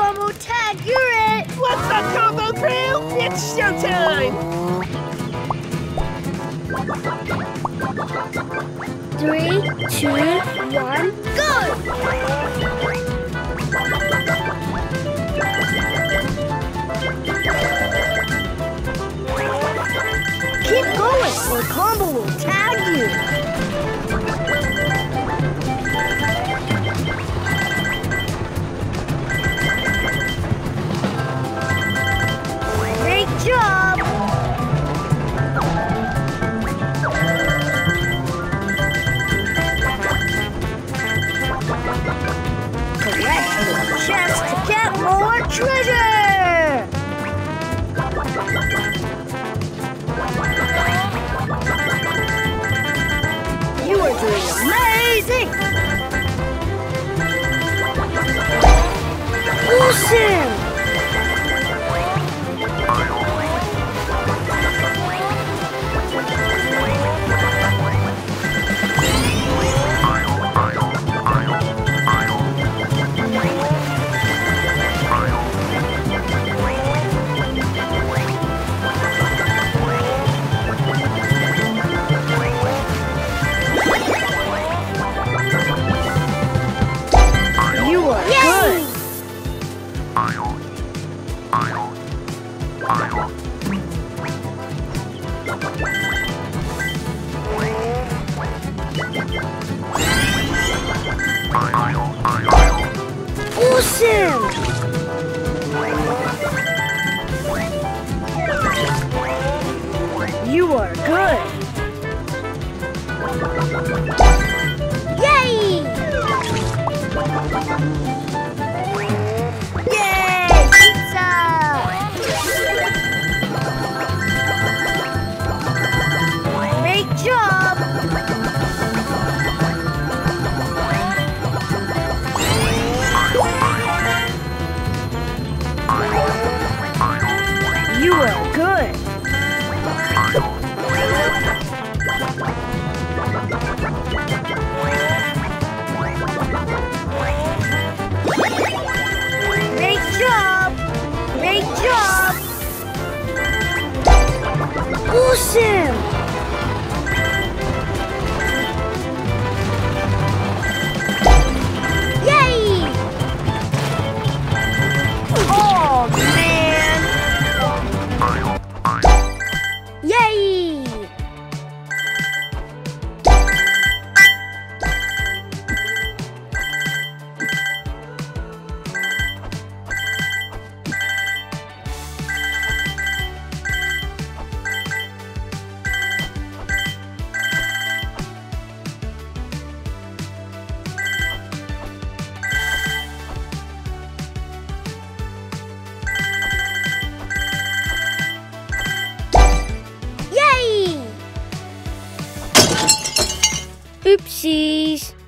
Combo Tag, you're it! What's up, Combo Crew? It's showtime! 3, 2, 1, go! Keep going, or Combo will tag you. Great job! Collect your chest to get more treasure! You are doing amazing! Awesome! You are good! Awesome! You are good! Yay! Yay! Pizza! Great job! You are good! Great job! Great job! Awesome! Yay! Oh, man! Yay! Yay! Oopsies!